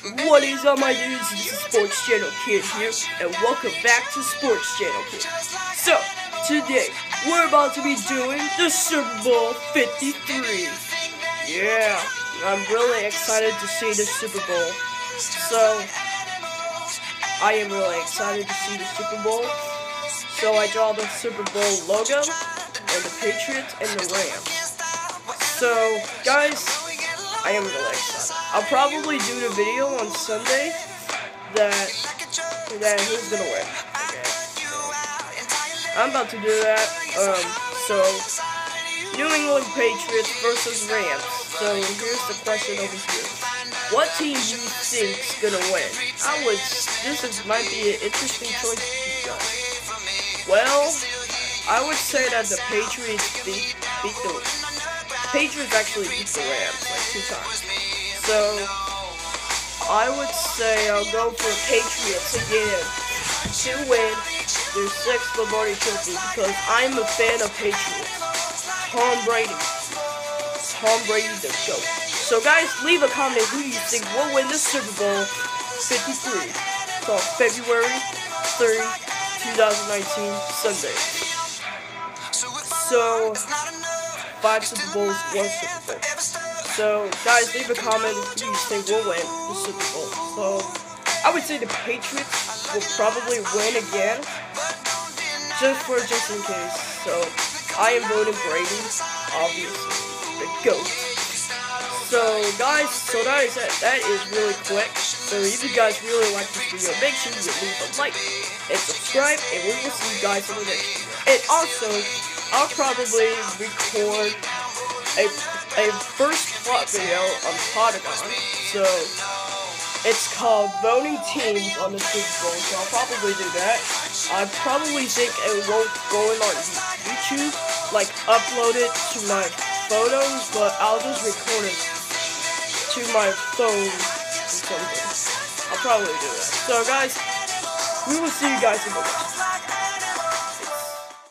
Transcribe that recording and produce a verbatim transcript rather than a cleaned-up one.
What is up, my dudes? This is Sports Channel Kid here, and welcome back to Sports Channel Kid. So, today, we're about to be doing the Super Bowl fifty-three. Yeah, I'm really excited to see the Super Bowl. So, I am really excited to see the Super Bowl. So, I draw the Super Bowl logo, and the Patriots, and the Rams. So, guys, I am really excited. I'll probably do the video on Sunday that that who's gonna win. Okay. So, I'm about to do that. Um, so New England Patriots versus Rams. So here's the question over here: what team do you think's gonna win? I would. This is might be an interesting choice for you guys. Well, I would say that the Patriots beat beat the Patriots actually beat the Rams like two times. So, I would say I'll go for Patriots again to win their sixth Lombardi Trophy because I'm a fan of Patriots. Tom Brady. Tom Brady the GOAT. So guys, leave a comment who you think will win the Super Bowl fifty-three. It's on February third, twenty nineteen, Sunday. So, five Super Bowls, one Super Bowl. So, guys, leave a comment who you think will win the Super Bowl. So, I would say the Patriots will probably win again, just for just in case. So, I am voting Brady, obviously, the GOAT. So, guys, so that is it. That is really quick. So, if you guys really like this video, make sure you leave a like and subscribe, and we will see you guys in the next video. And also, I'll probably record a a first plot video on Polygon, so it's called Voting Teams on the Super Bowl, so I'll probably do that. I probably think it won't go in on YouTube, like upload it to my photos, but I'll just record it to my phone or something. I'll probably do that. So guys, we will see you guys in the next one.